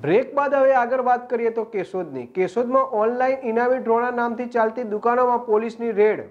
Break બાદ હવે આગળ વાત કરીએ તો કેશોદની. કેશોદમાં ઓનલાઈન ઇનામી ડ્રોના નામથી ચાલતી દુકાનોમાં પોલીસની રેડ.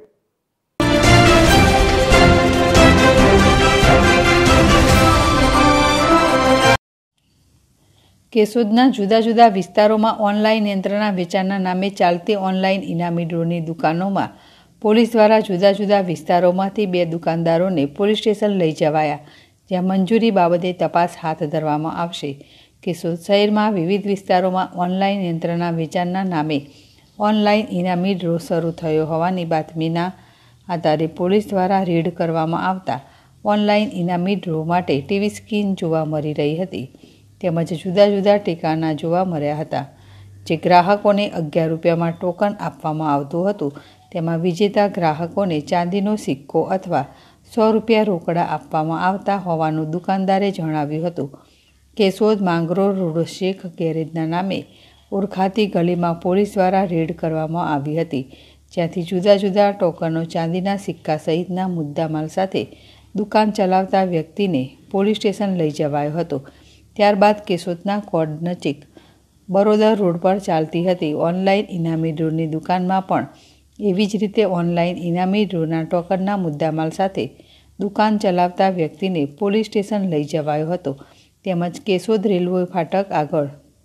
કેશોદના જુદા જુદા વિસ્તારોમાં ઓનલાઈન યંત્રના વેચાણના નામે ચાલતી ઓનલાઈન ઇનામી ડ્રોની દુકાનોમાં પોલીસ દ્વારા જુદા જુદા વિસ્તારોમાંથી 2 દુકાનદારોને પોલીસ સ્ટેશન લઈ જવાયા, જ્યાં મંજૂરી બાબતે તપાસ હાથ ધરવામાં આવશે. કેશોદ શહેરમાં વિવિધ વિસ્તારોમાં ઓનલાઈન યંત્રના વેચાણના નામે ઓનલાઈન ઇનામી ડ્રો શરૂ થયો હોવાની બાતમીના આધારે પોલીસ દ્વારા રેડ કરવામાં આવતા ઓનલાઈન ઇનામી ડ્રો માટે ટીવી સ્ક્રીન જોવા મળી રહી હતી, તેમજ જુદા જુદા ઠેકાણા જોવા મળ્યા હતા. જે ગ્રાહકોને 11 રૂપિયામાં ટોકન આપવામાં આવતું હતું, તેમાં વિજેતા ગ્રાહકોને ચાંદીનો સિક્કો અથવા 100 રૂપિયા રોકડા આપવામાં આવતા હોવાનું દુકાનદારે જણાવ્યું હતું. કેશોદ માંગરોળ રોડ શેખ ગેરેજના નામે ઓળખાતી ગલીમાં પોલીસ દ્વારા રેડ કરવામાં આવી હતી, જ્યાંથી જુદા જુદા ટોકનો, ચાંદીના સિક્કા સહિતના મુદ્દામાલ સાથે દુકાન ચલાવતા વ્યક્તિને પોલીસ સ્ટેશન લઈ જવાયો હતો. ત્યારબાદ કેશોદના કોડ નજીક બરોદર રોડ પર ચાલતી હતી ઓનલાઈન ઇનામી ડ્રોની દુકાનમાં પણ એવી જ રીતે ઓનલાઈન ઇનામી ડ્રોના ટોકનના મુદ્દામાલ સાથે દુકાન ચલાવતા વ્યક્તિને પોલીસ સ્ટેશન લઈ જવાયો હતો. તેમજ કેશોદ રેલવે ફાટક આગળ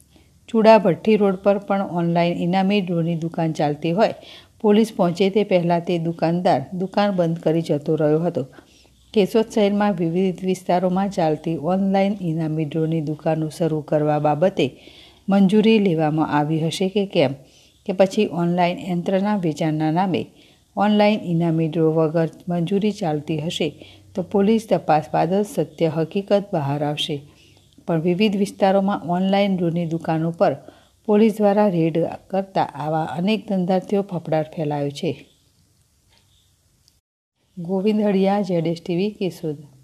ચૂડા ભઠ્ઠી રોડ પર પણ ઓનલાઈન ઇનામી ડ્રોની દુકાન ચાલતી હોય, પોલીસ પહોંચે તે પહેલાં તે દુકાનદાર દુકાન બંધ કરી જતો રહ્યો હતો. કેશોદ શહેરમાં વિવિધ વિસ્તારોમાં ચાલતી ઓનલાઈન ઇનામી ડ્રોની દુકાનો શરૂ કરવા બાબતે મંજૂરી લેવામાં આવી હશે કે કેમ, કે પછી ઓનલાઈન યંત્રના વેચાણના નામે ઓનલાઈન ઇનામી ડ્રો વગર મંજૂરી ચાલતી હશે, તો પોલીસ તપાસ બાદ જ સત્ય હકીકત બહાર આવશે. પણ વિવિધ વિસ્તારોમાં ઓનલાઈન ડ્રોની દુકાનો પર પોલીસ દ્વારા રેડ કરતા આવા અનેક ધંધાર્થીઓ ફફડાટ ફેલાયો છે. ગોવિંદ હળિયા, ZSTV, કેશોદ.